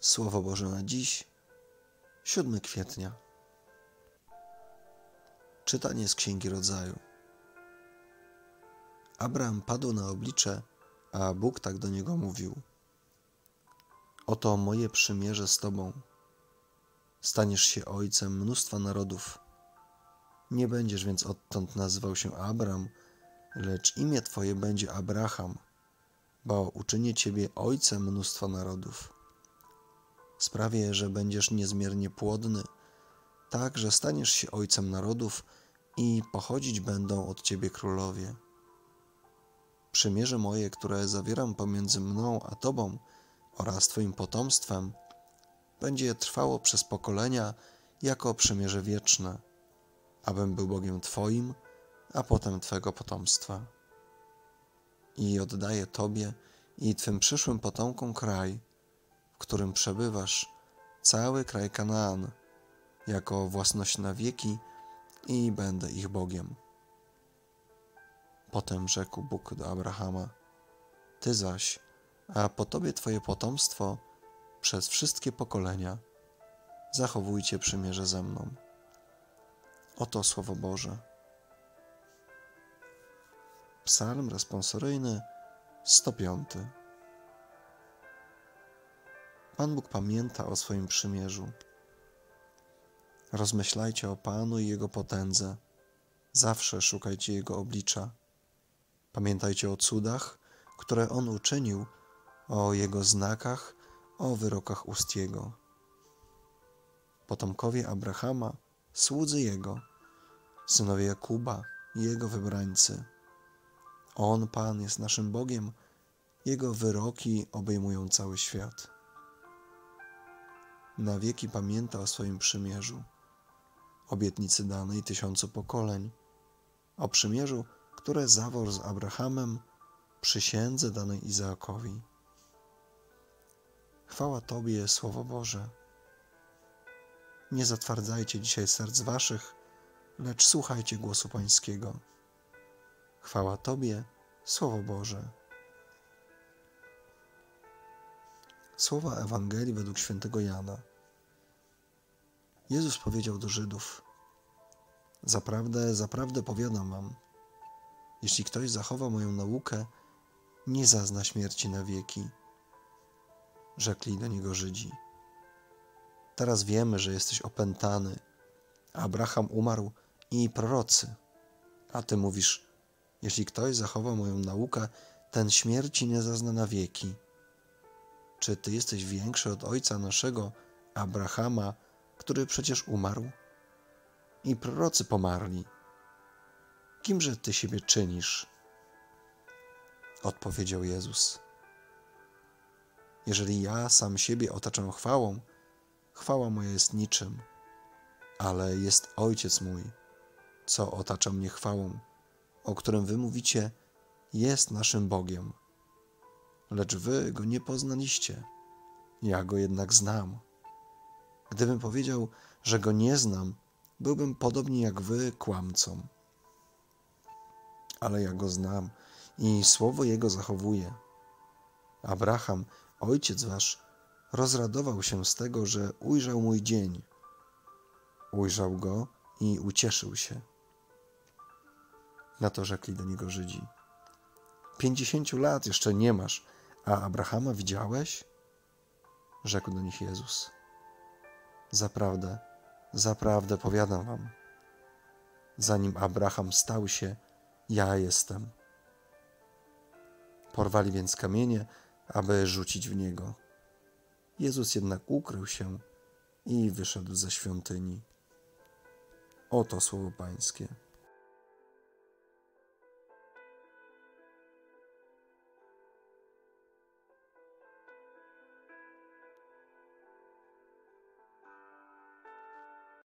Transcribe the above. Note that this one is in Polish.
Słowo Boże na dziś, 7 kwietnia. Czytanie z Księgi Rodzaju. Abraham padł na oblicze, a Bóg tak do niego mówił: Oto moje przymierze z tobą. Staniesz się ojcem mnóstwa narodów. Nie będziesz więc odtąd nazywał się Abram, lecz imię twoje będzie Abraham, bo uczynię ciebie ojcem mnóstwa narodów. Sprawię, że będziesz niezmiernie płodny, tak, że staniesz się ojcem narodów i pochodzić będą od ciebie królowie. Przymierze moje, które zawieram pomiędzy mną a tobą oraz twoim potomstwem, będzie trwało przez pokolenia jako przymierze wieczne, abym był Bogiem twoim, a potem twego potomstwa. I oddaję tobie i twym przyszłym potomkom kraj, w którym przebywasz, cały kraj Kanaan, jako własność na wieki, i będę ich Bogiem. Potem rzekł Bóg do Abrahama: Ty zaś, a po tobie twoje potomstwo przez wszystkie pokolenia, zachowujcie przymierze ze mną. Oto Słowo Boże. Psalm responsoryjny 105. Pan Bóg pamięta o swoim przymierzu. Rozmyślajcie o Panu i Jego potędze. Zawsze szukajcie Jego oblicza. Pamiętajcie o cudach, które On uczynił, o Jego znakach, o wyrokach ust Jego. Potomkowie Abrahama, słudzy Jego, synowie Jakuba, Jego wybrańcy. On, Pan, jest naszym Bogiem, Jego wyroki obejmują cały świat. Na wieki pamięta o swoim przymierzu, obietnicy danej 1000 pokoleń, o przymierzu, które zawarł z Abrahamem, przysiędze danej Izaakowi. Chwała Tobie, Słowo Boże. Nie zatwardzajcie dzisiaj serc waszych, lecz słuchajcie głosu Pańskiego. Chwała Tobie, Słowo Boże. Słowa Ewangelii według świętego Jana. Jezus powiedział do Żydów: Zaprawdę, zaprawdę powiadam wam, jeśli ktoś zachowa moją naukę, nie zazna śmierci na wieki. Rzekli do niego Żydzi: Teraz wiemy, że jesteś opętany. Abraham umarł i prorocy. A ty mówisz: jeśli ktoś zachowa moją naukę, ten śmierci nie zazna na wieki. Czy ty jesteś większy od ojca naszego, Abrahama, który przecież umarł? I prorocy pomarli. Kimże ty siebie czynisz? Odpowiedział Jezus: Jeżeli ja sam siebie otaczam chwałą, chwała moja jest niczym, ale jest Ojciec mój, co otacza mnie chwałą, o którym wy mówicie, jest naszym Bogiem. Lecz wy go nie poznaliście, ja go jednak znam. Gdybym powiedział, że go nie znam, byłbym podobnie jak wy kłamcą. Ale ja go znam i słowo jego zachowuję. Abraham, ojciec wasz, rozradował się z tego, że ujrzał mój dzień. Ujrzał go i ucieszył się. Na to rzekli do niego Żydzi: 50 lat jeszcze nie masz, a Abrahama widziałeś? Rzekł do nich Jezus: Zaprawdę, zaprawdę powiadam wam, zanim Abraham stał się, ja jestem. Porwali więc kamienie, aby rzucić w niego. Jezus jednak ukrył się i wyszedł ze świątyni. Oto słowo Pańskie.